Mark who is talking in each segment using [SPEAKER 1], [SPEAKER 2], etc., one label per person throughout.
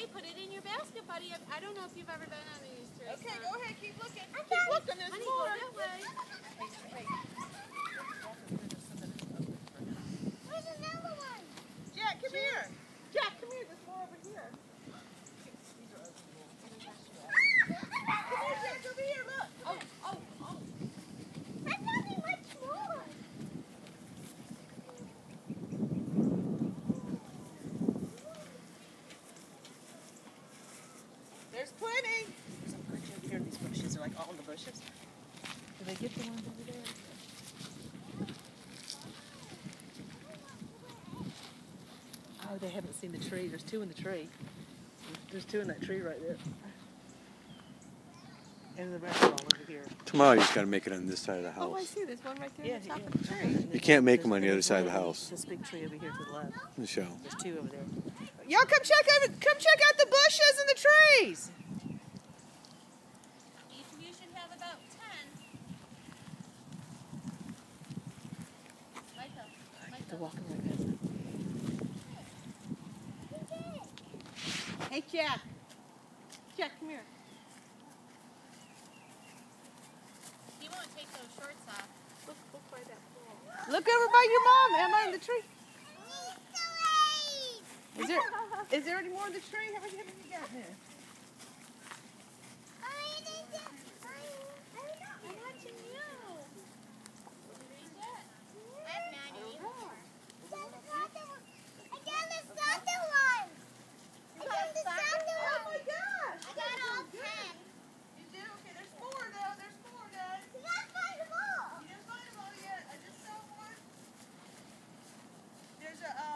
[SPEAKER 1] Hey, put it in your basket, buddy. I don't know if you've ever done any of these trees.
[SPEAKER 2] Okay, go ahead. Keep looking.
[SPEAKER 1] Keep
[SPEAKER 2] looking. There's
[SPEAKER 1] Honey,
[SPEAKER 2] more.
[SPEAKER 1] go that way.
[SPEAKER 2] Hey.
[SPEAKER 3] Where's another one?
[SPEAKER 2] Jack, come here. Jack, come here. There's more over here. Come here, Jack. Over here. Look.
[SPEAKER 1] Oh.
[SPEAKER 3] There's nothing much more.
[SPEAKER 2] There's plenty. There's a bunch over here in these bushes. They're like all in the bushes. Did they get the ones over there? Oh, they haven't seen the tree. There's two in the tree. There's two in that tree right there. And the rest are all over here.
[SPEAKER 4] Tomorrow you just got to make it on this side of the
[SPEAKER 1] Oh, I
[SPEAKER 4] house.
[SPEAKER 1] see. There's one right there at the top of the tree.
[SPEAKER 4] You can't make them on the other side of the house.
[SPEAKER 2] This big tree over here to the left.
[SPEAKER 4] Michelle.
[SPEAKER 2] There's two over there. Y'all come check out the bushes and the trees.
[SPEAKER 1] Each of you should have about 10.
[SPEAKER 2] They're walking right past them.
[SPEAKER 1] Hey, Jack. Jack, come here. He won't take those shorts off. Look by that wall.
[SPEAKER 2] Look over by your mom. Am I in the tree? Is there any more in the tree? How many have you got there?
[SPEAKER 3] I'm watching you. I have 90. Again, the southern one. Again, the southern
[SPEAKER 2] Oh
[SPEAKER 3] one.
[SPEAKER 2] my gosh!
[SPEAKER 3] I got all 10.
[SPEAKER 2] You do? Okay, there's four though. There's four, guys.
[SPEAKER 3] You gotta find them all.
[SPEAKER 2] You didn't find them all yet. I just saw one. There's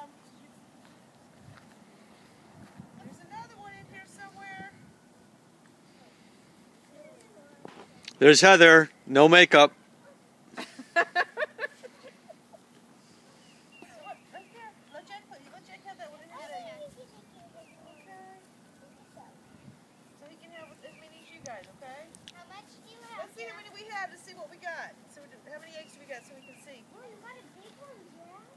[SPEAKER 2] another one in here somewhere.
[SPEAKER 4] There's Heather. No makeup.
[SPEAKER 2] Right there. Let Jack have that one in his hand. Okay. So he can have as many as you guys, okay?
[SPEAKER 3] How much do you have?
[SPEAKER 2] Let's see how many we have to see what we got. So how many eggs do we got so we can see.
[SPEAKER 3] Oh, you got a big one, yeah?